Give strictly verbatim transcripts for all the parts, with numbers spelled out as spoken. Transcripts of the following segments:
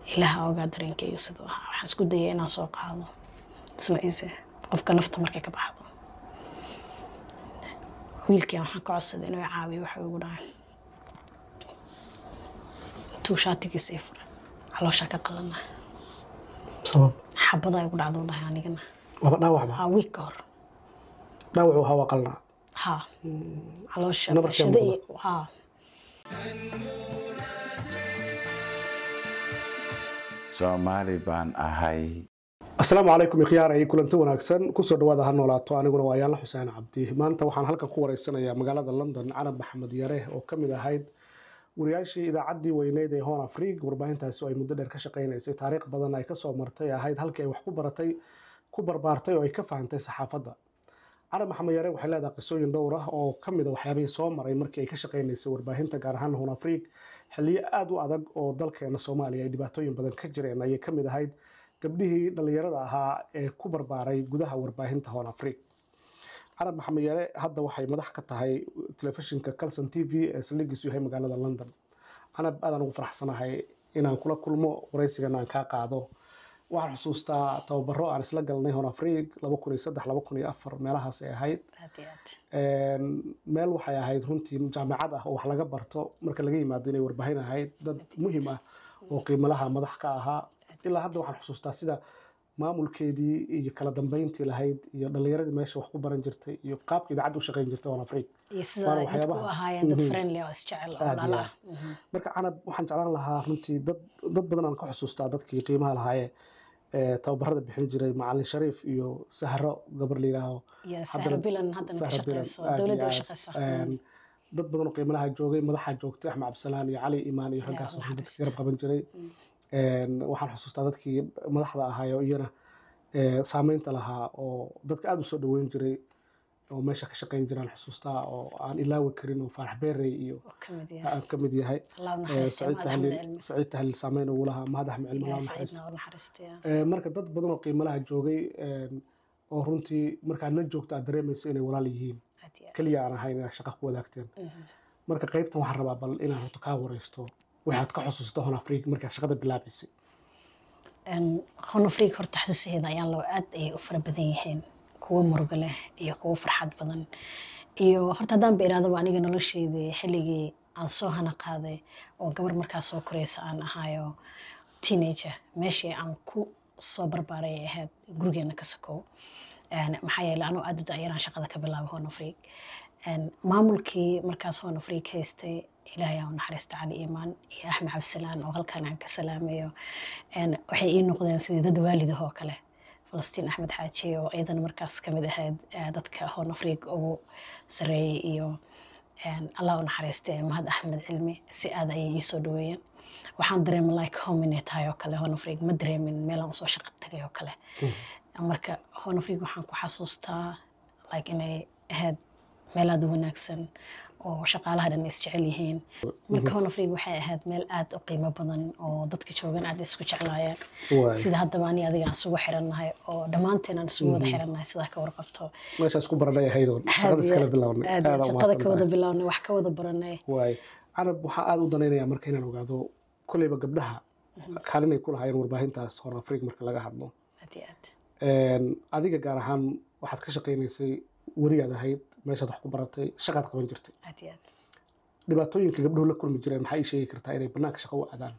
ilaha ogaa dareenkayga sidoo ahaa waxaan isku dayay inaan soo qaado isla iise qofka nafta markay ka baxdo wiilkii waxaan ka codsaday inuu caawiyo waxa ugu dhacan tuu shaatigiisa i furay caloosha ka qalana sabab xabada ay ku dhacdo dhahay anigana laba dhaawac ma haa wiig ka hor dhaawac uu hawa qalna ها علوش شدي ها Soomaali baan ahay. Assalaamu calaykum ikhyaarey kulanti wanaagsan ku soo dhawaada ha noolaato aniguna waa Yaala Xuseen Cabdi maanta waxaan halkan ku wareysanayaa magaalada London Canab Maxamed Yare oo kamid ahayd wariyaashii idaacaddii weyneyd ee Horn Africa warbaahintaasi oo ay muddo dheer ka shaqeynaysay taariikh badan ay ka soo martay ahayd halkii ay wax ku baratay ku barbaartay oo ay ka fahantay saxaafadda Canab Maxamed Yare waxay leedahay qisooyin dhowr ah oo kamid ah waxyaabihii soo maray markii ay ka shaqeynaysay warbaahinta gaar ahaan Horn Africa xilliyo aad u adag oo dalkeena Soomaaliya ay dhibaatooyin badan ka jireen ayay kamid ahayd gabdhihii dhalinyarada ahaa ee ku barbaaray gudaha warbaahinta Horn Africa Canab Maxamed Yare hadda waxay madax ka tahay telefishinka Kalson T V ee saldhigiisu yahay magaalada London Canab aad aan ugu faraxsanahay inaan kula kulmo wareysigan aan ka qaado waxaan xusuustaa tababaro aan isla galnay Horn Africa laba kun iyo saddex laba kun iyo afar meelahaas ay ahayd een meel waxay ahayd runtii jaamacad ah oo wax laga barto marka laga yimaado inay warbaahin ahayd dad muhiim ah oo qiimo laha madax ka ahaa ilaa hadda waxaan xusuustaa sida maamulkeedii iyo kala dambeyntii lahayd iyo dhalinyaradii meesha wax ku baran jirtay iyo qaabka idaacadda u shaqeyn jirtay Horn Africa iyo sida dadku u ahaayeen dad friendly oo isjecel oo lala marka Canab waxaan jeclaan lahaa runtii dad dad badan aan ka xusuustaa dadkii qiimaha lahaayeen ee tababarada bixin jiray macallin Shariif iyo Sahro gabar leeyahay hadda bilan hadda ka shaqeyso dawladda u shaqeysa dad badan oo qiimo laha joogay madaxa joogtay Axmed Cabdisalaan iyo Cali Imaan iyo raggaas oo garab qaban jiray een waxaan xusuustaa dadkii madaxda ahaa oo iyana ee saameynta lahaa oo dadka aad u soo dhaweyn jiray oo meesha ka shaqeyn jiraan xusuustaa oo aan ilaawi karin oo Farax Beerey iyo kamid yahay Saciid Tahlil saameyn ugu lahaa Madax Macalin ee marka dad badan oo qiimo laha joogay oo runtii markaad la joogto aad dareemayso inay walaal yihiin kaliya aan ahayn shaqo ku wadaagteen marka qaybtan waxaan rabaa bal inaan horta ka wareysto waxaad ka xusuusto Horn Africa markaad shaqada bilaabaysay een Horn Africa horta xasuusaheeda ayaan loo aad ay u fara badan yihiin kuwa murugo leh iyo kuwa farxad badan iyo horta hadaan beeraado aniga nolosheedii xilligii aan soo hana qaaday oo gabar markaas soo koreysa aan ahaayo teenager meeshii aan ku soo barbaaray ahayd gurigeena ka sokow een maxaa yeelay anoo aad u daayiraan shaqada ka bilaabay Horn Africa een maamulkii markaas Horn Africa haystay ilaahay aan naxariisto Cali Imaan iyo Axmed Cabdisalaan oo halkan aan ka salaamayo een waxay ii noqdeen sidii dad waalidah oo kale Falastiin Axmed Xaaji oo aydan markaas kamid ahayd dadka Horn Africa ugu sareeyay iyo een Allah u naxariisto Mahad Axmed Cilmi si aad ay ii soo dhaweeyeen waxaan dareemay like home in tahay oo kale Horn Africa ma dareemin meel aan soo shaqo tagay oo kale marka Horn Africa waxaan ku xasuustaa like inay ahayd meel aad u wanaagsan oo shaqaalaha dhan is jecel yihiin marka Horn Africa waxay ahayd meel aad u qiimo badan oo dadka joogan aad isku jeclaayeen sida hadda baan adiga aan isugu xiranahay oo dhamaanteen aan isugu wada xiranahay sida ka warqabto meesha isku baranay haydoon shaqada iskala bilawnay shaqada ka wada bilawnay wax ka wada baranay way Canab waxa aad u danaynayaa marka inaan ogaado kuleyba gabdhaha kaalin ay ku lahaayeen warbaahintaas Horn Africa marka laga hadlo adiyaad een adiga gaar ahaan waxaad ka shaqeynaysay wariyaad ahayd meeshaad wax ku baratay shaqaad qaban jirtay adiyaad dhibaatooyinka gabdhuhu la kulmi jireen maxay sheegi kartaa inay banaanka shaqo u aadaan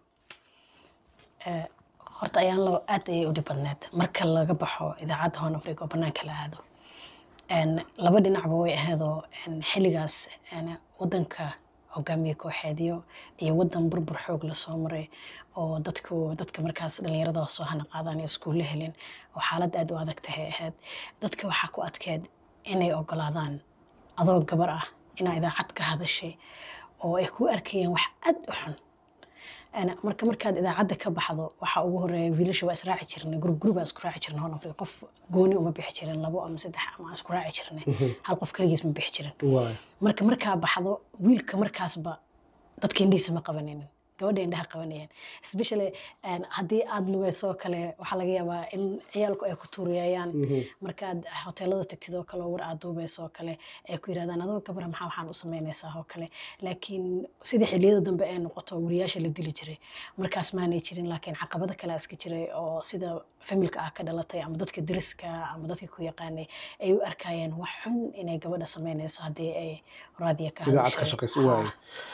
ee horta ayaan loo aad ay u dhibadneed marka laga baxo idaacadda Horn Africa oo banaanka la aado een laba dhinacba way ahaydoo een xilligaas een wadanka hogaamiye kooxeediyo iyo wadan burbur xoog la soo maray oo dadku dadka markaas dhalinyarada soo hana qaadaan iskuul helin oo xaalad aad u adag tahay ahayd dadka waxa ku adkeed inay ogolaadaan adoo gabar ah in idaacad ka hadashay oo ay ku arkayeen wax aad u xun ana marka markaad idaacadda ka baxdo waxa ugu horeeyay wiilasha waa israaci jirnay group group isku raaci jirnay Horn Africa qof gooni uma bixi jirin labo ama saddex ama isku raaci jirnay hal qof kaligiis ma bixi jirin marka marka baxdo wiilka markaasba dadka indhiisa ma qabanaynin gabadha indhaha qabanayaan especially haddii aad lugayso kale waxaa laga yaabaa in ciyaalku ay ku tuuriyayaan markaad hoteelada tagtid oo kale war aad duubayso oo kale ay ku yiraahdaan adoo gabadha maxaa waxaan u samaynaysaa oo kale laakiin sidii xilliyada dambe ay noqoto wariyaasha la dili jiray markaas maanay jirin laakiin caqabado kale iska jiray oo sida familka ah ka dhalatay ama dadka deriska ama dadka ku yaqaanay ay u arkayeen wax xun inay gabadha samaynayso haddii ay raadiya ka hadashay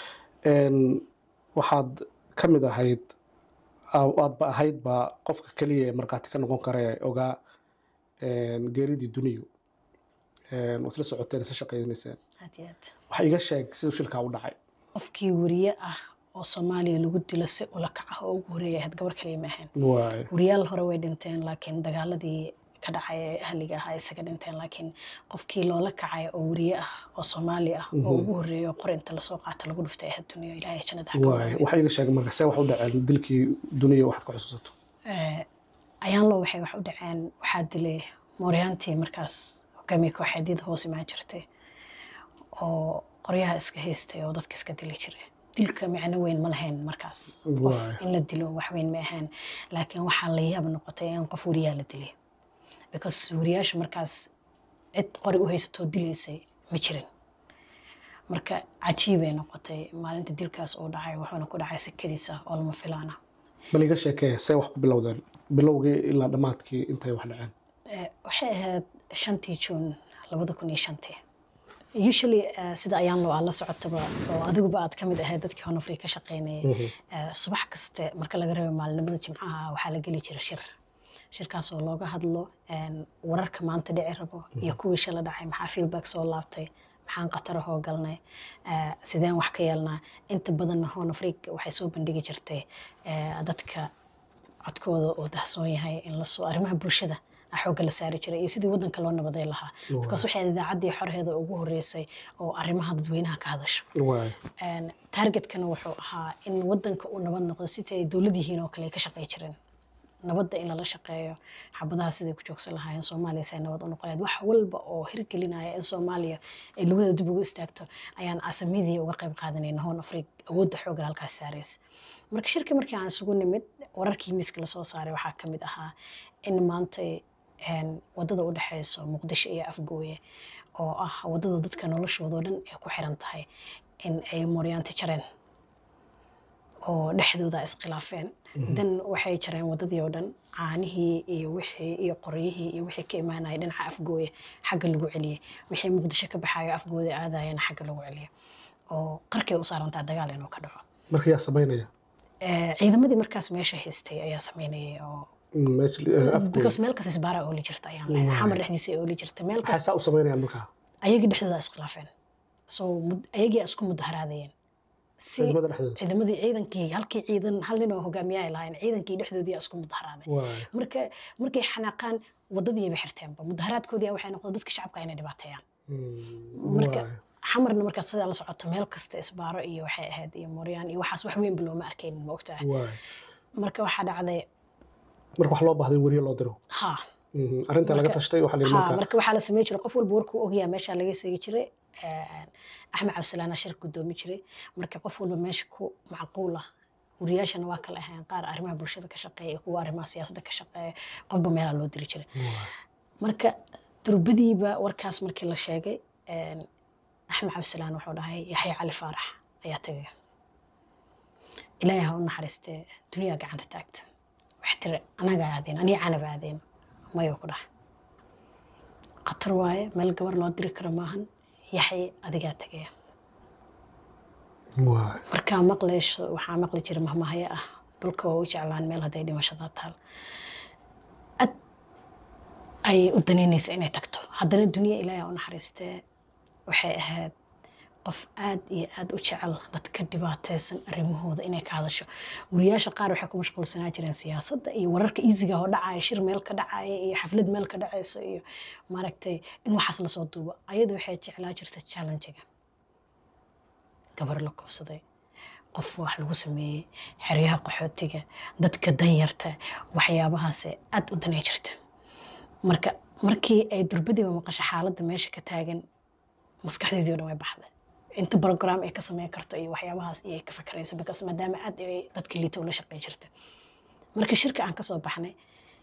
waxaad ka mid ahayd aadba ahaydba qofka keliya ee markhaati ka noqon kara ee ogaa geeridii duniyu waad la socoteen isa shaqaynayseen waxa iga sheeg siduu shilkaa u dhacay qofkii wariye ah oo Soomaaliya lagu dilo si ula kac ah oo ugu horeeyay had gabar kaliya ma ahayn wariyaal hore way dhinteen laakiin dagaaladii ka dhacay ahliga ah isaga dhinteen laakiin qofkii loola kacay oo wariye ah oo Soomaali ah oo ugu horeeyo qorinta la soo qaatay lagu dhuftay ahad duniya ilaahay jannada ha ka waay waxa iga sheeg marka say wax u dhaceen dilkii duniya waxaad ku xusuusato ee ayaan loo waxay wax u dhaceen waxa dilay Mooriyaantii markaas hogaamiye kooxeedida hoos imaan jirtay oo qoryaha iska haystay oo dadka iska dili jiray dilka macna weyn ma lahayn markaas qof in la dilo wax weyn ma ahaan laakiin waxa la yaab noqotay in qof wariyaa la dilay because wariyaasha markaas cid qori u haysato dilaysay ma jirin marka cajiib ay noqotay maalinta dilkaas oo dhacay wuxuuna ku dhacay sikadiisa oo lama filaana bal iga sheekay say wax ku bilowdeen bilowgii ilaa dhamaadkii intay wax dhaceen ee waxay ahayd shantii June labada kun iyo shantii usually sida ayaan loo ala socotaba oo adiguba aad kamid ahayd dadkii Horn Afrika ka shaqeynayay subax kaste marka laga reebo maalinimada Jimcaha waxa la gali jiray shir shirkaas oo looga hadlo wararka maanta dhici rabo iyo kuwii shala dhacay maxaa feedback soo laabtay maxaan qatar ah oo galnay sideen wax ka yeelnaa inta badan Horn Afrika waxay soo bandhigi jirtay dadka codkooda oo dahsoon yahay in la soo arrimaha bulshada xooga la saari jiray iyo sidii wadanka loo nabaday lahaa because waxay idaacadii xorheeda ugu horeysay oo arrimaha dadweynaha ka hadasho een targetkana wuxuu ahaa in wadanka uu nabad noqdo sidii ay dawladihiin oo kale ka shaqeey jireen nabadda in la shaqeeyo xabadaha sidii ku joogsan lahaayeen Soomaaliya say nabad u noqonayd wax walba oo hirgelinaya in Soomaaliya ay lugada dib ugu istaagto ayaan asamidii uga qayb qaadanayna Horn Afrika awoodda xooga halkaas saareys marka shirka markii aan isugu nimid wararkii miiska la soo saaray waxa kamid ahaa in maanta een wadada u dhaxayso Muqdisho iyo Afgooye oo ah wadada dadka noloshooda dhan ay ku xiran tahay in ay Mooriyaanti jareen oo dhexdooda iskhilaafeen dan waxay jareen wadadii oo dhan caanihii iyo wixii iyo qoryihii iyo wixii ka imaanay dhinaca Afgooye xagga lagu celiyay wixii Muqdisho ka baxayo Afgooye aadayeen xagga lagu celiyay oo qarkay u saarantaa dagaal inuu ka dhaco markii yaa sameynaya ee ciidamadii markaas meesha haystay ayaa sameynayay oo because meel kaas isbaara oo li jirta ayaan leeyahay xamar dhexdiisa oo li jirta meel kaas xasaa u sameynayaan marka ayaga dhexdooda iskhilaafeen so ayaga isku mudaharaadayeen si ciidamadii ciidankii halkii ciidan hal nin oo hogaamiyaha lahayn ciidankii dhexdoodii isku mudaharaaday marka markay xanaaqaan wadadii bay xirteenba mudaharaadkoodii waxay noqday dadka shacabka inay dhibaateeyaan marka xamarna marka sida la socoto meel kasta isbaaro iyo waxay ahayd iyo Mooriyaan iyo waxaas wax weyn bilowma arkeen ma ogtahay marka waxa dhacday marka wax loo baahday wariye loo diro ha arinta laga tashtay waxa la marka marka waxa la sameeyay jiray qof walba warku ogyahay meesha laga sii jiray Axmed Cabdisalaam shir gudoomi jiray marka qof walba meesha ku macquul ah wariyaashana waa kala ahayn qaar arrimaha bulshada ka shaqeeya kuwa arrimaha siyaasadda ka shaqeeya qofba meel loo diri jiray marka durbadiiba warkaas markii la sheegay Axmed Cabdisalaam wuxuu dhahay Yaxya Cali Faarax ayaa tagay ilaahay ha u naxariistay dunya gacanta taagta waxtir anaga aadeen aniga canaba aadeen mayo ku dhax qatar waaye meel gabar loo diri karo maahan Yaxya adiga tagay waay marka maqleesh waxa maqli jiray mahmahaya ah dhulka oo jeclaan meel haday dhimashada taal ad ay u daneynaysa inay tagto haddana dunya ilaahay u naxariistay waxay ahayd qof aad iyo aad u jecel dadka dhibaataysan arrimahooda inay ka hadasho wariyaasha qaar waxay ku mashquulsanaa jireen siyaasadda iyo wararka easy-ga oo dhacay shir meel ka dhacay iyo xaflad meel ka dhacayso iyo maaragtay in waxaas la soo duubo ayadu waxay jeclaa jirtay challenge-ga gabar la kobsaday qof wax lagu sameeyay xeryaha qaxootiga dadka danyarta waxyaabahaas aad u danay jirta marka markii ay durbadiiba maqasho xaaladda meesha ka taagan maskaxdeedii oo dhan way baxday inta program ay ka sameyn karto iyo waxyaabahaas ay ka fakarayso because maadaama aad ay dadka liito ula shaqeyn jirta marka shirka aan ka soo baxnay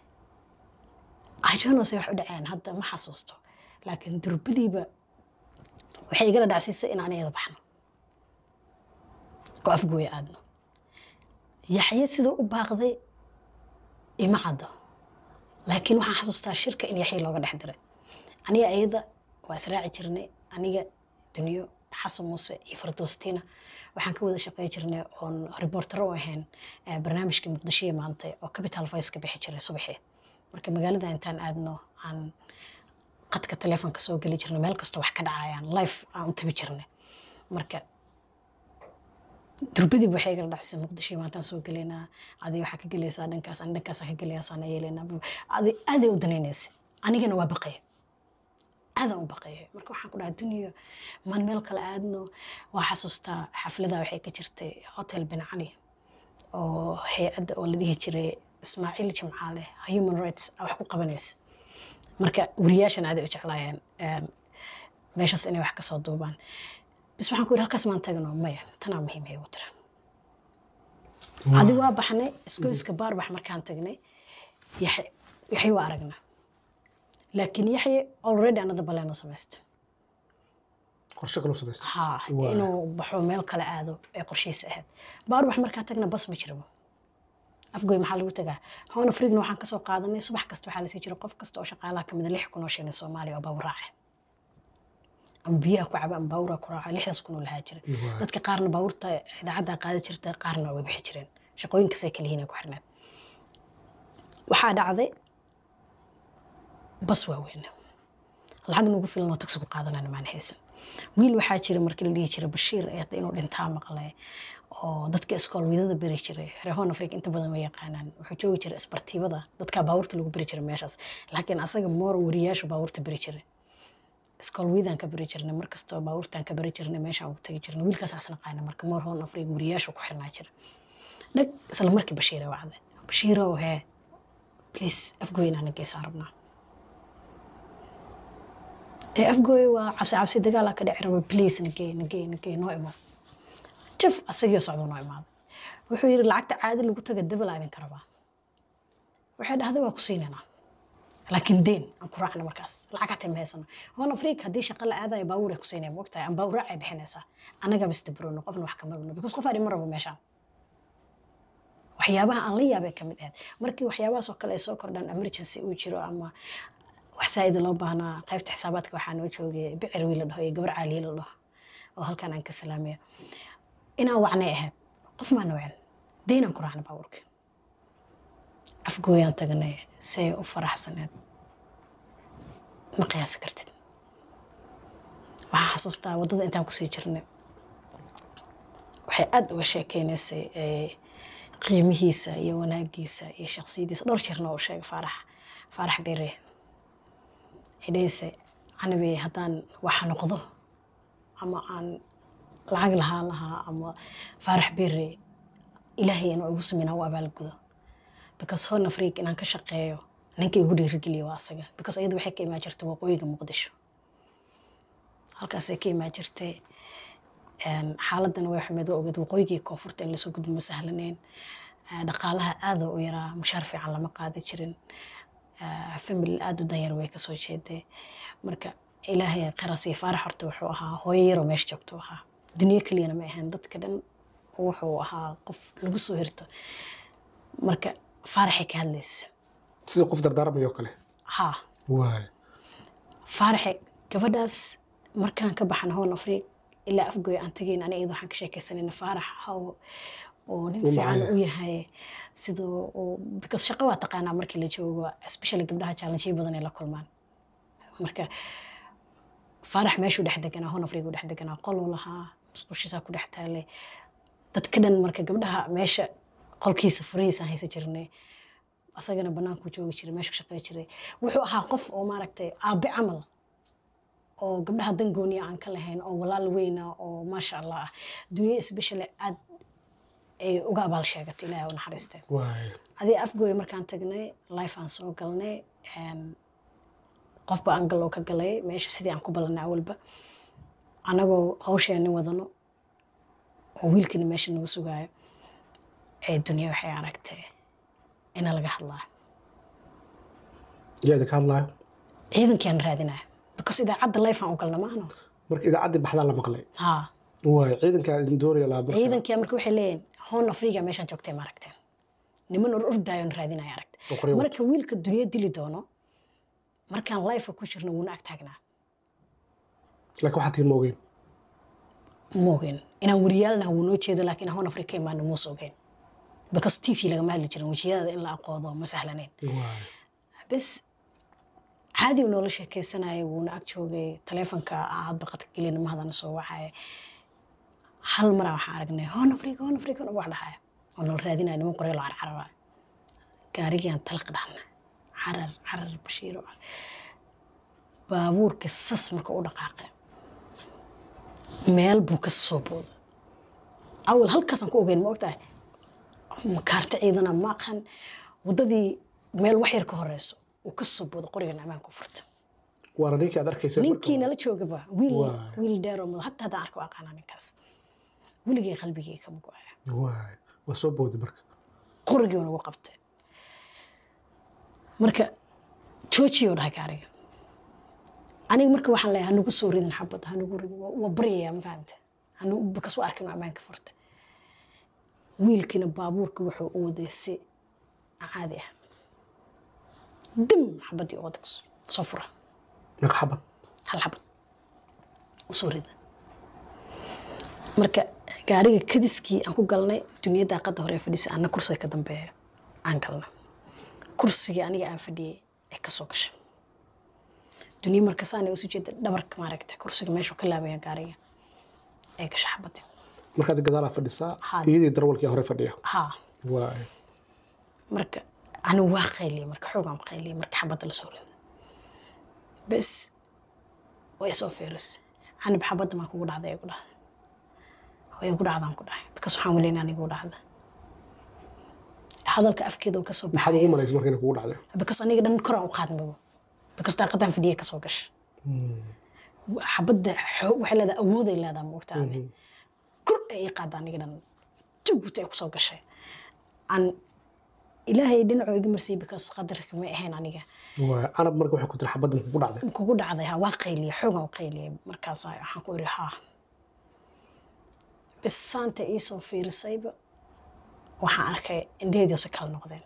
I don't know say wax u dhaceen hadda ma xasuusto laakiin durbadiiba waxay igala dhacsiisay in aan iyada baxno oo afgooya aadno yaxye sidoo u baaqday ima caddo laakiin waxaan xasuustaa shirka in yaxye looga dhex diray aniga ayada waa israaci jirnay aniga duniyo xasan muuse iyo fardoostina waxaan ka wada shaqeey jirnay oon reporter u ahayn barnaamijka muqdisho maanta oo capital voice ka bixi jiray subaxii marka magaalada intaan aadno aan qadka telefoonka soo gali jirnay meel kasta wax ka dhacayaan live aan u tabi jirnay marka durbadii waxay igala dhacsay muqdisho maanta soo galeynaa adii waxa ka galaysaa dhankaas aan dhankaas ka galaysaa aan yeelena adii aad u daneynaysa anigana waa baqay aad u baqay marka waxaan ku dhahay duniya man meel kale aadno waa xasuustaa xaflada waxay ka jirtay hotel bin Ali oo hay'ad oo la dhihi jiray Ismaaciil Jimcaale human rights wax ku qabanaysa marka wariyaashan aad u jeclaayeen meeshaas inay wax ka soo duubaan بس waxaan ku halkaas maan tagno maya tana muhiim ay u tiran adi waa baxnay iskooyska baarbax markaan tagnay yaxay yaxay waa aragna laakiin yaxay already anada balaan sameeyst qorshe kale sameeyst ha inuu baxo meel kale aado ee qorshiisa ahayd baarbax markaan tagna bas ma jiro afgooy maxaa lagu tagaa hoona friigna waxaan ka soo qaadanay subax kasta waxa la sii jiro qof kasta oo shaqaalaha kamid ah lix kun oo shilin Soomaaliya oo bawraac biyaha ku caba baawra ku raaca lixdaas kun oo la haajiray dadka qaarna baawrta idaacada qaadi jirtay qaarna way bixi jireen shaqooyinka say kala yihiin ku xirnaa waxa dhacday bas waaweyn lacag nagu filan oo taxi ku qaadanana maan haysan wiil waxa jira markii la dhihi jiray Bashiir ee inuu dhintaa maqlay oo dadka iskool widada bari jiray reehoon Afrika inta badan way yaqaanaan wuxuu joogi jiray isbartiibada dadka baawrta lagu bari jiray meeshaas laakiin asaga moor wariyaashu baawrta bari jiray iskool wiidan ka bari jirnay markasta baawurtaan ka bari jirnay meesha aan u tagi jirnay wiilkaas asna qaana marka moor hoon Afrika wariyaashu ku xirnaa jira dhag isla markii Bashiir wacday Bashiir oo he please afgooyna ana geesan rabnaa ee afgooy waa cabsi cabsi dagaal ka dhici rabo please nagee nagee nagee noo imo jaf asagoo socdo noo imaado wuxuu yiri lacagta caadi lagu taga dabal aan ka rabaa waxa dhahday waa ku siinana laakiin deen aan ku raacna markaas lacag ta meesana hoon Afrika hadii shaqo la aadayo baawur ku siinay moogtahay aan baawur ay bixinaysa anaga bistibrono qofna wax kama rabno because qof ari marabo meesha waxyaabaha aan la yaabay kamid ah markii waxyaabahaas oo kale ay soo kordhan emergency uu jiro ama wax saa'id loo baahnaa qaybta xisaabaadka waxaan u joogay bicir wiil la dhaho iyo gabar caali la dhaho oo halkan aan ka salaamay inaan wacnay ahayd qof ma noocan deen aan ku raacna baawurka afgooyaan tagnay say u faraxsaneed ma qiyaas kartid waxaan xasuustaa wadada intaan ku sii jirnay waxay aad uga sheekeynaysay qiimihiisa iyo wanaagiisa iyo shakhsiyadiisa dhowr jeerna oo sheegay Faarax Faarax Beere idayse anabi haddaan waxa noqdo ama aan lacag lahaa lahaa ama Faarax Beere ilaahay inuu igu sameeyo waa abaalgudo because hoon Afrika inaan ka shaqeeyo ninkii ugu dhiirigeliyo waa asaga because ayadu waxay ka imaan jirtay waqooyiga Muqdisho halkaas ay ka imaan jirtay een xaaladana way xumeed oo ogad waqooyiga koonfurta in la soo gudbo masahlaneyn dhaqaalaha aad u yaraa mushaar fiican lama qaadi jirin family aad u danyar way ka soo jeeday marka ilaahay qarasi Faarax horta wuxuu ahaa hooyaro meesha joogto ahaa dunia kaliyana ma ahaan dadka dhan wuxuu ahaa qof lagu soo hirto marka Faarax ka hadlaysa sida qof dardaarmayo kale ha waay Faarax gabadhaas markaan ka baxan hoon Afrika ilaa afgooy aan tagayn aniga waxaan ka sheekaysanayna Faarax haw oo nin fiican u yahay sidoo oo because shaqo waa taqaanaa markii la joogo especially gabdhaha challenge badan ay la kulmaan marka Faarax meeshu dhex deganaa hoon Afrika dhex deganaa qol lahaa musqushiisa ku dhex taalay dadka dhan marka gabdhaha meesha qolkiisa furiisa haysa jirnay asagana banaanku joogi jiray meesha shaqeey jiray wuxuu ahaa qof oo maaragtay aabe camal oo gabdhaha dan gooniya aan ka lahayn oo walaal weyn oo ma sha Allah dunya especially aad ay uga abaal sheegatay Ilaahay oo naxariistay waay adii afgooy markaan tagnay life aan soo galnay een qof baan gal oo ka galay meesha sidii aan ku balanay awalba anagoo hawsheeni wadano oo wiilkani meesha nagu sugaayo ee dunya waxay aragtay ina laga hadlaayo yaa idinka hadlaayo ciidankii aan raadinayo because idaacadda life aan u galna maahno marka idaacaddii baxdaa la maqlay haa waay ciidanka idin dooraya laa marka ciidankii marka waxay leeyihiin hoon afriga meeshaan joogtay ma aragteen niman or ordaayo aan raadinayo aragtay oo qoryo marka wiilka dunya dili doono markaan life ku jirno wuuna ag taagnaa laakiin waxaad tihiin moogeen moogeen inaan wariyaalna wuu noo jeedo laakiin hoon afrika imaana muus ogeen because t v lagama hadli jirin wejiyada in la aqoodo ma sahlanayn waay bas caadi uu noola sheekaysanayay wuuna ag joogay taleefanka aad baqadka gelina mahadana soo wacay hal mar waxaan aragnay hoon afrika hoon afrika wax dhahay oo noo raadinay niman qoryo la carcaraba gaarigaan talq dhaxna carar carar bashiiro baabuurka sas marka u dhaqaaqay meel buu ka soo booday awal halkaas aan ku ogeyn ma ogtahay kaarta ciidana ma aqan wadadii meel wax yar ka horeyso uu ka soo booday qorigan ammaan ku furta waana ninkii aad arkaysa ninkii nala joogaba wiil wiil dheer oo madax hatta hadaan arko aqaana ninkaas wiligii qalbigii ka muqaaya waay waa soo booday marka qorigii uu qabtay marka joojiyo dhahay gaariga aniga marka waxaan leeyahay anigu soo ridan xabad anigu ridan waa bariyay ma fahamta anigu bakas waa arkin ammaanka furta wiilkina baabuurka wuxuu u wadeysay caadi ah dum xabadii oo dags soo fura meeqa xabad hal xabad u soo ridan marka gaariga kadiskii aan ku galnay duniyada qada hore fadhisay ana kursiga ka dambeeyo aan galnay kursiga aniga aan fadhiyay ee ka soo gashay dunia marka saanay u soo jeeday dhabarka ma aragtay kursiga meesha ka laabaya gaariga ee ka shaxbada markaad gadaal fadhisaa iyadii darwalkii hore fadhiya ha waay marka anu waa qayliye marka xoogam qayliye marka xabada la soo riday bas way soo fiiris anib xabada ma kugu dhacday ugu dhacday way ugu dhacdaan ku dhahay because waxaan waleynaa anigu dhacda hadalka afkeeda uu ka soo baxay maxaad ugu malaysay markii kugu dhacday because aniga dhan kor u qaadmaba because daaqadan fadhiye ka soo gashay xabada waxay leedahay awood ay leedahay moogtaade kor ay qaadaan aniga dhan tugtay ku soo gashay aan ilaahay dhinaco iga marsay because qadarka ma ahayn aniga waa anab marka waxa ku tir xabada kugu dhacday kugu dhacday ha waa qayliye xoogan qayliye markaas waxaan ku iri ha bas saanta ii soo fiirisayba waxaan arkay indheedii oo kala noqdeen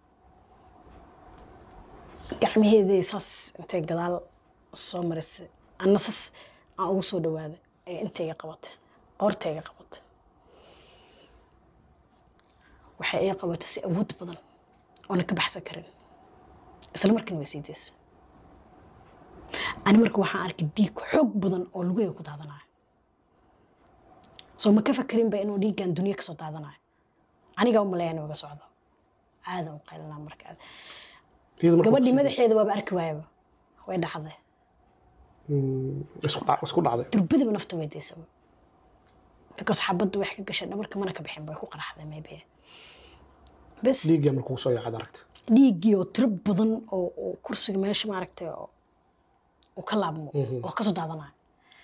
gacmaheedii saas intay gadaal soo marisay anna saas aan ugu soo dhawaaday ee intayga qabatay qoortayga qabatay waxay ay qabatay si awood badan oo na ka baxsan karin isla markiina way sii daysay ani marka waxaan arkay dhiig xoog badan oo lugayga ku daadanayo soo ma ka fakirin ba inuu dhiiggan dunya ka soo daadanayo aniga u maleeyaan uga socdo aadan u qaylana marka gabadhii madaxeeda waaba arki waayaba way dhacday isku dhac isku dhacday durbadiba nafta way daysay because xabadu wax ka gashay dhabarka mana ka bixin bay ku qaraxday maybe bas dhiigga markuu soo yaacad aragtay dhiigii oo tiro badan oo kursiga meesha ma aragtay oo ka laabmo oo ka soo daadanayo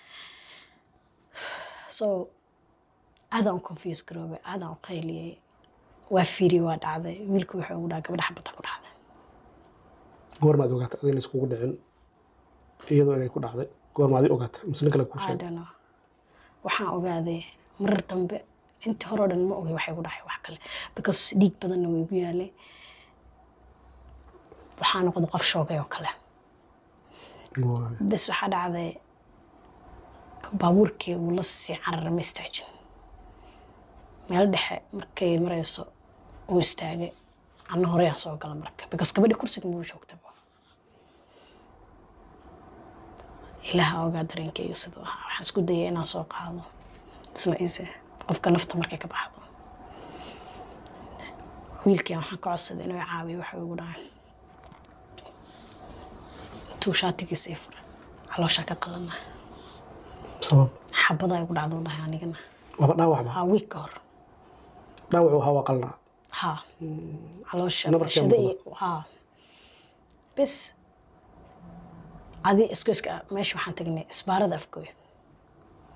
so aadan u confuse garoobay aadan u qayliyay waa fiiri waa dhacday wiilku wuxuu ugu dhaca gabadha xabada ku dhacday goormaad ogaatay adin iskugu dhicin iyadoo inay ku dhacday goormaad ogaatay mise kale ku sheegay waxaan ogaaday marar dambe inta hore dhan ma ogay waxay ku dhacay wax kale because dhiig badanna way igu yaalay waxaan noqday qof shoogay oo kale bas waxaa dhacday baabuurkii uu la sii cararay ma istaajin meel dhexe markay marayso uu istaagay anna hore aan soo galay marka because gabadhi kursiga ma joogtaba ilaaha ogaa dareenkayga sidoo ahaa waxaan isku dayay inaan soo qaado isla iise qofka nafta markay ka baxdo wiilkii waxaan ka codsaday inuu caawiyo waxa ugu dhacan intuu shaatigiisa ii furay caloosha ka qalana sabab xabada ay ku dhacdo dhahay anigana laba dhaawac ba ha wiig ka hor dhaawac uu hawa qalna ha caloosha fashada iyo ha bas adi isku iska meesha waxaan tagnay isbaarada afkooy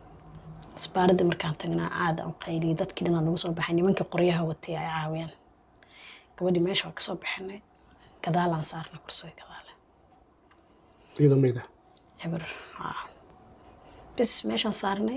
isbaaradii markaan tagnaa aad aan qayliyay dadkii dhan aan ugu soo baxay nimankii qoryaha watay ay caawiyaan gabadhii meesha waa ka soo bixinay gadaalaan saarna kursiga gadaale iyadoo meeda eber haa bas meeshaan saarnay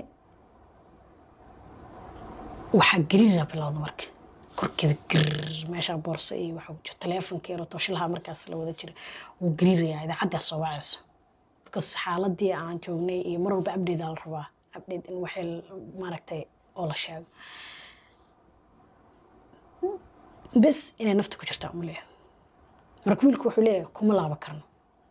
waxaa gariira bilowda marka korkeeda gir meesha boorso iyo waxa ku jira teleefonkii yaro tooshilaha markaas la wada jira uu gariirayaa idaacadda soo wacayso because xaaladii aan joognay iyo mar walba update la rabaa update in waxay maaragtay oo la sheego bas inay nafta ku jirtaa uma leeyahay marka wiilku wuxuu leeyahay kuma laaba karno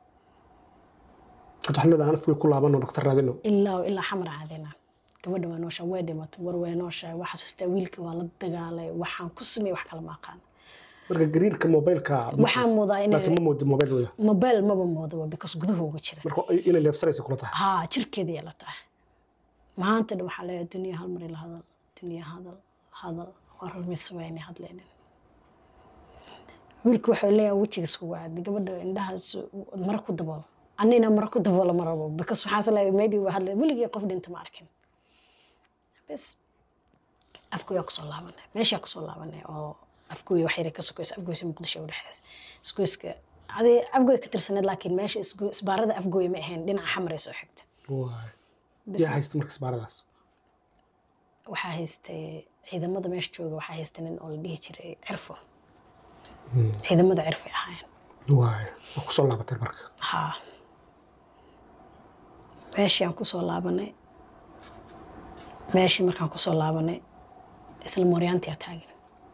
hadda xillada aan afku ku laabano dhaqtar raadino ilaa ilaa xamar caadina gabadha waa noosha way dhimatay war way noosha waxa xasuustaa wiilkii waa la dagaalay waxaan ku sameeyay wax kale ma aqaan marka gariirka mobilka waxaan moodaa in laakiin ma moodo mobil weya mobile maba moodo because gudaha uga jira marka inay neefsanaysa kula tahay haa jirkeedii la tahay maanta dhan waxaa leeyahay dunya hal mar ila hadal dunya hadal hadal war rumis wayne hadlaynin wiilku wuxuu leeyahay wajigiis ku wacdi gabadha indhahaas mar ku dabool anina mar ku dabool ma rabo because waxaan salaay maybe waa hadlay wiligii qof dhinta ma arkin bas afku yaa ku soo laabanay meesha ku soo laabanay oo afku waxay ka sokoys afgoys muqdisho u dhaxays isgoyska adi afgoy ka tirsaneed laakiin meesha isbaarada afgoy ma ahayn dhinaca xamray soo xigta waay yaa haysta marka isbaaradaas waxaa haystay ciidamada meesha jooga waxaa haystay nin oo la dhihi jiray cirfo ciidamada cirfay ahaayeen waay waa ku soo laabatay marka haa meeshii aan ku soo laabanay meeshii markaan ku soo laabanay isla mooryaantii aa taagan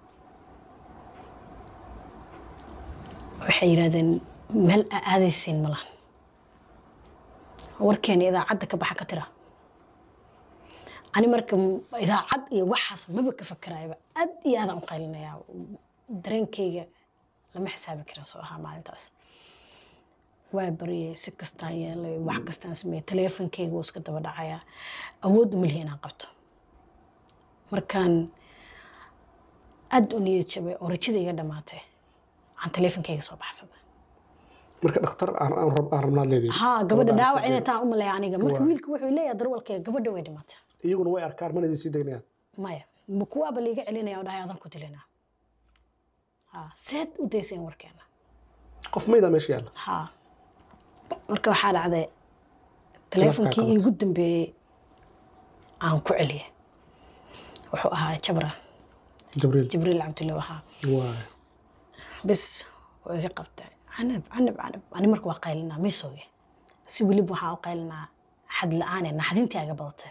waxay yidhahdeen meel aa aadaysiin ma lahan warkeeni idaacadda ka baxa ka tira ani marka idaacad iyo waxaas maba ka fakaraayaba aad iyo aadaan u qaylinayaa dareenkayga lama xisaabi karin soo ahaa maalintaas waa bariyay si kastaan yeelay wax kastaan sameeyay teleefonkayga wuu iska daba dhacayaa awood uma lihi inaan qabto markaan aad u niyad jabay oo rajada iga dhamaatay aan teleefonkayga soo baxsaday marka dhakhtar aan aan rab aan rabnaa leedahay haa gabadha dhaawac inay taan u maleeyaa aniga marka wiilku wuxuu leeyahay darwalkayga gabadha way dhimatay iyaguna way arkaan manadii sii daynayaan maya ma kuwaaba liiga celinaya oo dhahay adan ku dilinaa haa seed u dayseen warkeena qof mayda meesha yaalla haa marka waxaa dhacday teleefonkii iigu dambeeyey aan ku celiyay wuxuu ahaa jabra jibriil jibriil cabdulla ahaa waay bis way iga qabtay canab canab canab ani marka waa qaylinaa miisooge si weliba waxaa u qaylinaa xad la-aan ee naxdintii aga badatay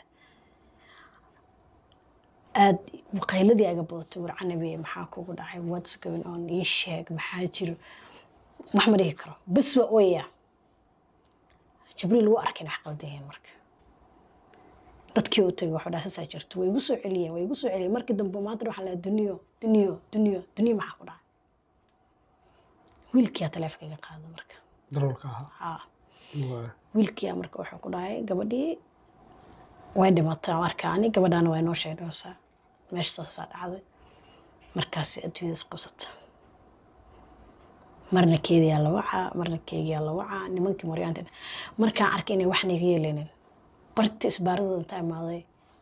aad qayladii aga badatay war canabi maxaa kugu dhacay what's going on ii sheeg maxaa jiro wax ma dhihi karo bis waa ooyaa jibriil wuu arkay wax qaldan marka dadkii u tagay wuxuu dhahay sasaa jirto way igu soo celiyeen way igu soo celiyeen markii dambe maanta waxaa la duniyo duniyo duniyo duniyo maxaa ku dhacay wiilkii teleefonka qaada marka daroolka ahaa haa waay wiilkii marka wuxuu ku dhahay gabadhii way dhimatay marka ani gabadhaana way noo sheegaysaa meesha soo dhacday markaas adduunyada isqabsata marna keediyaa la wacaa marna keegiyaa la wacaa nimankii maryaanteed markaan arkay inay wax naga yeelaynin barti isbaaradooda intaa imaaday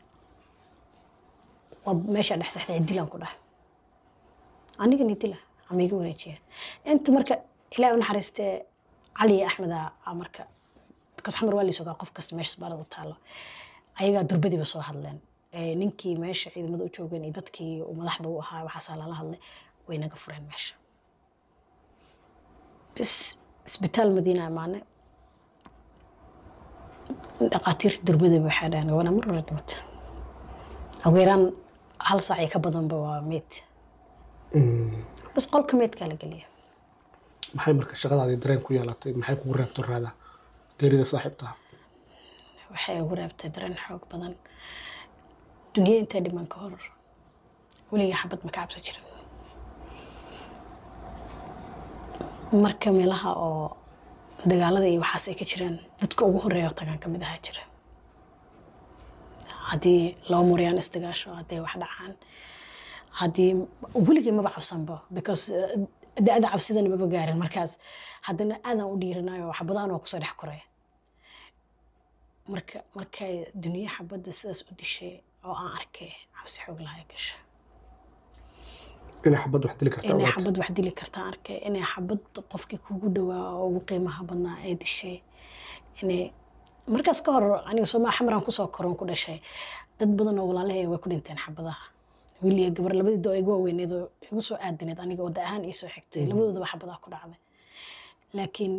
waa meesha dhex saxday dilaan ku dhahay anigani dila ama iga wareejiya inta marka ilaahay u naxariistee cali iyo axmed aa marka because xamar waa liisogaa qof kasta meesha isbaarada u taalo ayagaa durbadiiba soo hadleen ninkii meesha ciidamada u joogeen iyo dadkii madaxda u ahaa waxaasaa lala hadlay way naga fureen meesha بس اسبيتال مدينة معنا دقاتير دربدة بحالنا وانا مرة ردمت أويران هل صاعي كبدن بوا ميت بس قول كميت قال قليل maxay marka shaqadaadii dareen ku yeelatay maxay kugu reebto raada geerida saaxiibtaa waxay ugu reebtay dareen xoog badan dunyada intay dhiman ka hor weliga xabad ma ka cabsan jirin marka meelaha oo dagaalada iyo waxaas ay ka jiraan dadka ugu horeeya oo tagaan kamid ahaa jira haddii loo muriyaan isdagaasho hadday wax dhacaan haddii weligay maba cabsanba because da-da cabsidana maba gaarin markaas haddana aadaan u dhiiranayo wax badan waa kusoo dhex koray marka markay duniya xabadda sidaas u dishay oo aan arkay cabsi xoog lahay gasha inay xabad wax dili kartaa inay xabad wax dili kartaa arkay inay xabad qofkii kugu dhawaa oo ugu qiimaha badnaa ay dishay inay markaas ka hor aniga Soomaa xamraan ku soo koron ku dhashay dad badan oo walaalahay way ku dhinteen xabadaha wiil iyo gabar labadii doo igu weyneed oo igu soo aadaneed aniga wada ahaan ii soo xigtay labadooda xabadaha ku dhacday laakiin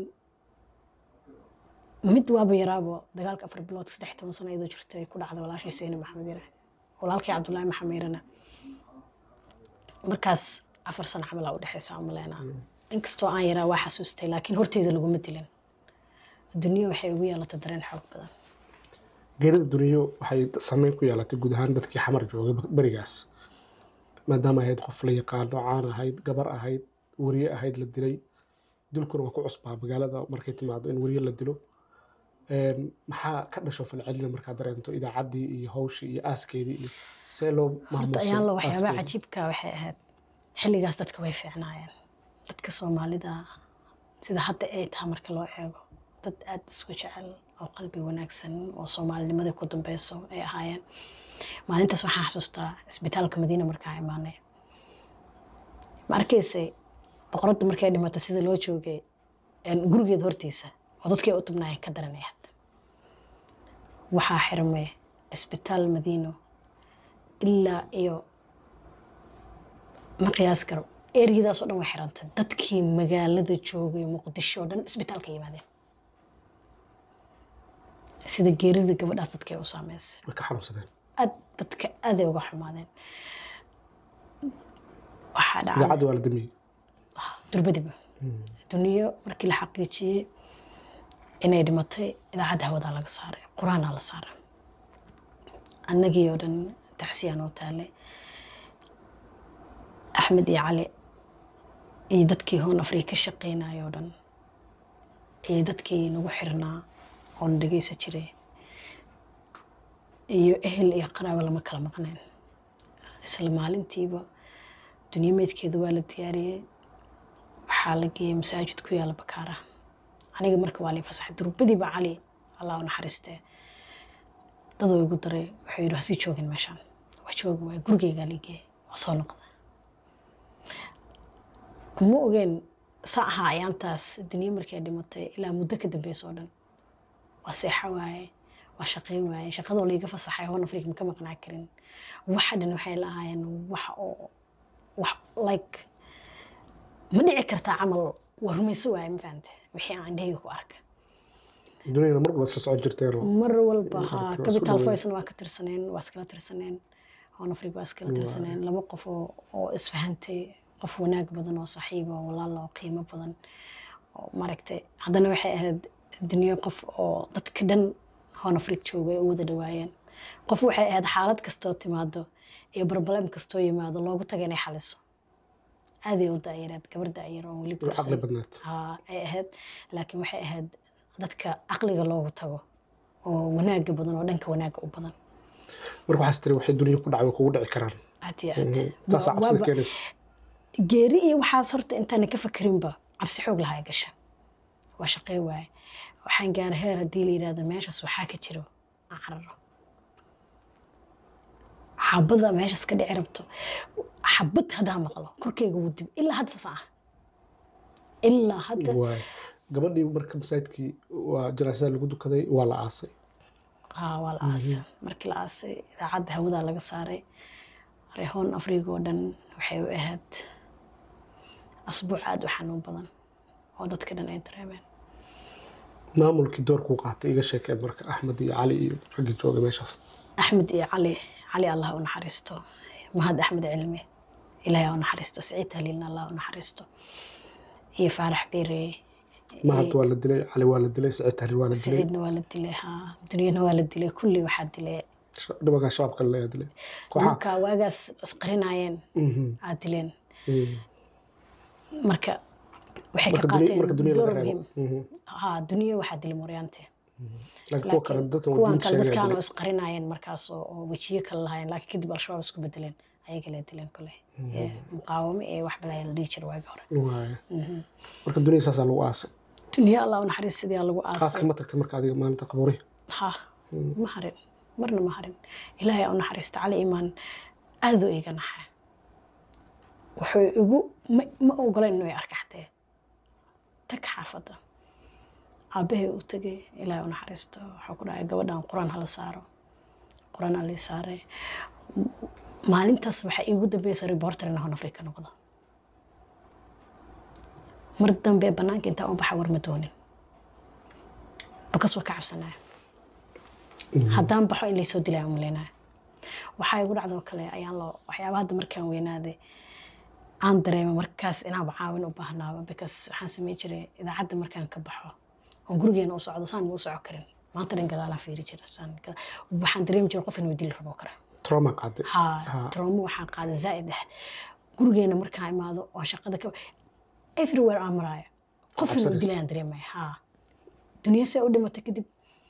mid waaba yaraabo dagaalka afar bilood saddex iyo toban sano iyadoo jirtay ku dhacday walaashay Sayni Maxamed Yare walaalkay Cabdullaahi Maxamed Yarena markaas afar sano camal u dhaxaysa umaleena inkastoo aan yaraa waa xasuustay laakiin horteeda laguma dilin duniya waxay ugu yeelatay dareen xoog badan geerida duniyo waxay saameyn ku yeelatay guud ahaan dadkii xamar joogay barigaas maadaama ahayd qof la yaqaano caan ahayd gabar ahayd wariye ahayd la dilay dilkuna waa ku cusbaa magaalada markay timaado in wariye la dilo maxaa ka dhasho falcelina markaa dareento idaacaddii iyo hawshii iyo aaskeedii iyo see loo horta ayaan la waxyaabaa cajiibka waxay ahayd xilligaas dadka way fiicnaayeen dadka Soomaalida sida hadda ay tahay marka loo eego dad aad isku jecel oo qalbi wanaagsan oo Soomaalinimada ku dambayso ay ahaayeen maalintaas waxaan xasuustaa isbitaalka Madiina markaa imaanay markaysay boqorada markay dhimatay sida loo joogay een gurigeed hortiisa oo dadkii u tubnaayeen ka daranayad waxaa xirmay isbitaal Madiino ilaa iyo ma qiyaas karo eriyadaas oo dhan way xirantay dadkii magaalada joogay Muqdisho oo dhan isbitaalka yimaadeen sida geerida gabadhaas dadkay u saameysay way ka xanuunsadeen aad dadka aad ay uga xumaadeen waxaa dhacay idaacadda waa la damiyey durbadiba duniyo markii la xaqiijiyay inay dhimatay idaacadda hawada laga saaray quraana la saaray annagii oo dhan tacsiyaan oo taale Axmed iyo Cali iyo dadkii hoon Afrika shaqeynaayo oo dhan iyo dadkii nagu xirnaa oo dhageysa jiray iyo ehel iyo qaraabo lama kala maqneen isla maalintiiba duniya meedkeeda waa la diyaariyay waxaa la geeyay masaajid ku yaala Bakaara aniga marka waa la fasaxay durbadiiba Cali Allah u naxariistay dad oo igu daray waxay yiri hasi joogin meeshan waa joogi waa gurigeyga ligay waa soo noqday ma ogeyn saaha ayaantaas duniya markay dhimatay ilaa muddo ka dambeysay oo dhan waa seexa waaye waa shaqeyn waaye shaqadoo la iga fasaxay hoon Afrika ma ka maqnaa karin waxa dhan waxay lahaayeen wax oo wax like ma dhici kartaa camal waa rumayso waaye ma fahamtay wixii aan indhahayga ku arkay duniyada mar walba isla socon jirteen mar walba ha capital voice waa ka tirsaneen waa iskala tirsaneen hoon Afrika waa iskala tirsaneen laba qof oo isfahantay qof wanaag badan oo saaxiib ah walaal oo qiimo badan oo maragtay haddana waxay ahayd duniya qof oo dadka dhan hoon Afrika joogay oo wada dhawaayeen qof waxay ahayd xaalad kastoo timaado iyo problem kastoo yimaado loogu tagay inay xaliso aad u daayiraad gabar daayir oo wali caqli badnayd ha ay ahayd laakiin waxay ahayd dadka aqliga loogu tago oo wanaag badan oo dhanka wanaag u badan marka waxaas tiri waxay duniya ku dhacay kugu dhici karaan aad iyo aad taas cabsi keenaysa geeri iyo waxaas horta intaan ka fakirinba cabsi xoog lahaa gasha waa shaqay waay waxaan gaar heer hadii la yiraahdo meeshaas waxaa ka jiro aqraro xabada meeshaas ka dhici rabto xabad hadaa maqlo korkeyga wuu dib ilaa hadda sax ilaa hadda waay gabadhii marka masaajidkii waa janaasada lagu dukaday waa la aasay haa waa la aasay markii la aasay idaacadda hawada laga saaray reehoon Afrika oo dhan waxay u ahayd asbuuc aad u xanuun badan oo dadka dhan ay dareemeen maamulkii doorku qaatay iga sheekay marka Axmed iyo Cali iyo ragii joogay meeshaas Axmed iyo Cali Cali Allah u naxariisto mahad Axmed Cilmi Ilaahay u naxariisto Saciid Haliilna Allah u naxariisto iyo Faarax Beere mahad waa la dilay Cali waa la dilay Saciid Haliil waa la dilay Saciidna waa la dilay ha duniyana waa la dilay kulli waxa dilay dhabaga shaabka la dilay kooxaha waagaas isqarinaayeen aad dileen marka waxay ka qaateen door muhiim ha duniya waxa dilay Mooriyaante laakiin kuwa kale dadka kuwan kale dadkaan oo isqarinaayeen markaas oo wajiyo kala lahayn laakiin kadib al-shabaab isku bedeleen ayaga la dileen kale ee muqaawamo ee wax balay la dhici waagi hore waay marka duniya saas lagu aasay duniya Allah u naxariisto lagu aasay qaaska ma tagtay marka adiga maalinta qabuuri ha ma harin marna ma harin ilaahay u naxariista cali imaan aad u iga naxay wuxuu igu ma ogolayn inuu arkaxtee tag xaafada aabahay u tagay ilaahay u naxariisto wuxuu ku dhahay gabadhan quraan hala saaro quraan hala saare maalintaas waxa igu dambeysay reporter in Horn Africa noqdo mar dambe banaanka inta u baxa war ma doonin bakas waa ka cabsanaa haddaan baxo in la soo dilay aan leeyahay waxa igu dhacdo kale ayaan loo waxyaabo hadda markaan weynaaday aan dareemo markaas inaan caawin u baahnaaba because waxaan sameey jiray idaacadda markaan ka baxo oo gurigeena u socdo saan u socon karin maanta dhan gadaal aan fiiri jiray saan waxaan dareemi jiray qof inuu dil rabo kara trauma qaade ha trauma waxa qaade zaid ah gurigeena markaan imaado oo shaqada ka everywhere aan marayo qof inuu dil aan dareemay ha dunia say u dhimatay kadib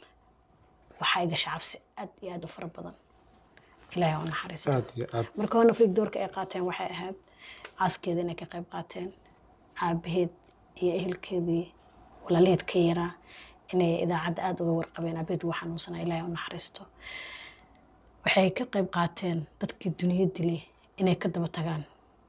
waxay ga shacabsi aad iyo aad u fara badan ilaahay u naxariisto aad iyo aad marka Horn Africa doorka ay qaateen waxay ahayd askeeda inay ka qayb qaateen aabaheed iyo ehelkeedii walaaleed ka yaraa inay idaacadda aad uga warqabeen aabaheed waxa xanuunsanaa ilaahay u naxariisto waxay ka qayb qaateen dadkii duniyada dilay inay ka daba tagaan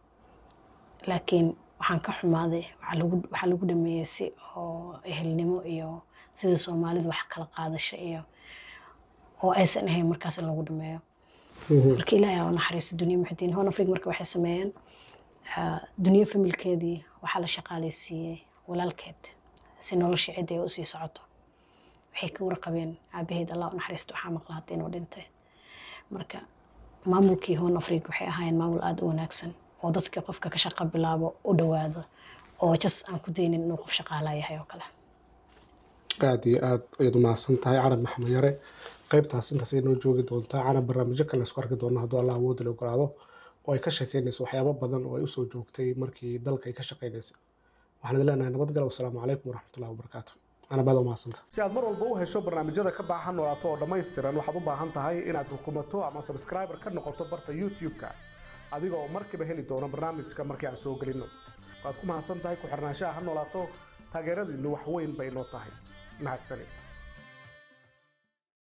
laakiin waxaan ka xumaaday waxa lagu waxa lagu dhameeyay si oo ehelnimo iyo sida Soomaalidu wax kala qaadasho iyo oo aysan ahayn markaas lagu dhameeyo markii ilaahay u naxariisto dunia muxdiin Horn Africa marka waxay sameeyeen dunia familkeedii waxa la shaqaaleysiiyay walaalkeed si nolosha cid ay u sii socoto waxay ka warqabeen aabaheed Allah u naxariisto waxa maqlaatay inuu dhintay marka maamulkii Horn Africa waxay ahaayeen maamul aad u wanaagsan oo dadka qofka ka shaqo bilaabo u dhawaado oo jas aan ku deynin inuu qof shaqaalaha yahay oo kale aad iyo aad ayadu maasan tahay Carab Maxamed Yare qaybtaas intaas ay noo joogi doontaa Carab barnaamijyo kale isku arki doona haddii Allah awood loo garaado oo ay ka shaqeynayso waxyaabo badan oo ay u soo joogtay markii dalka ay ka shaqeynaysay waxaan leenahay nabadgelyo wassalaamu calaykum waraxmatullaahi wabarakaatuh ana baad u maasantahay si aad mar walba u hesho barnaamijyada ka baahan noolaato oo dhammaystiran waxaad u baahan tahay inaad rukumato ama subscriber ka noqoto barta YouTube-ka adiga oo markiiba heli doona barnaamijka markii aan soo gelino waad ku mahadsan tahay ku xirnaanshaha ha noolaato taageeradiinu wax weyn bay noo tahay mahadsanid